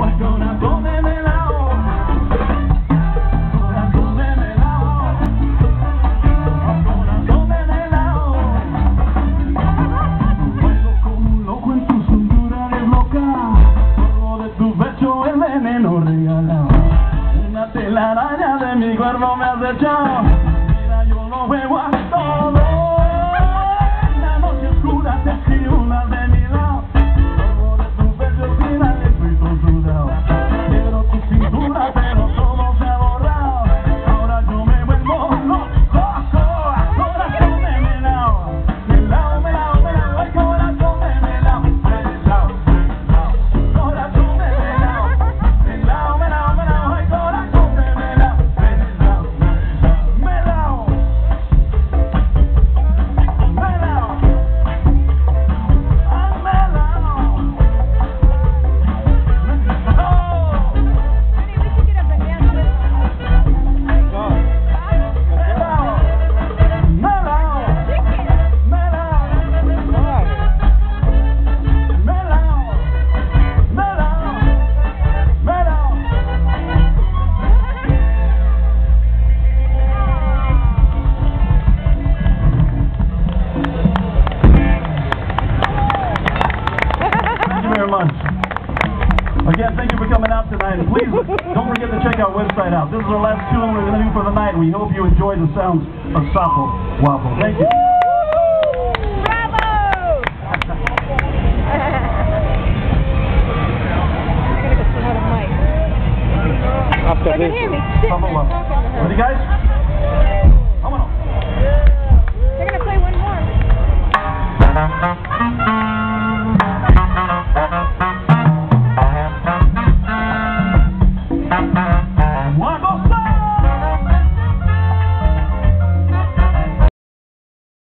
Corazón de melao, corazón de melao, corazón de melao. Bailo como un loco en tu cintura de loca, polvo de tu pecho el veneno regalado. Una telaraña de mi cuerpo me has echado. Mira, yo lo juego a todo. En la noche oscura te escribo una de mi lado. Polvo de tu pecho tira y estoy todo sudado. Quiero tu cintura pero todo se ha borrado. Ahora yo me vuelvo loco. Corazón de melao, melao, melao, melao. Ay, corazón de melao, melao, melao. Corazón de melao, melao, melao, melao. Ay, corazón de melao, melao, melao, melao, melao. Ay, melao. Again, thank you for coming out tonight. And please don't forget to check our website out. This is our last tune we're going to do for the night. We hope you enjoy the sounds of Sapo Wapo. Thank you. Bravo! After I can this. hear me. Sapo Wapo. Ready, guys?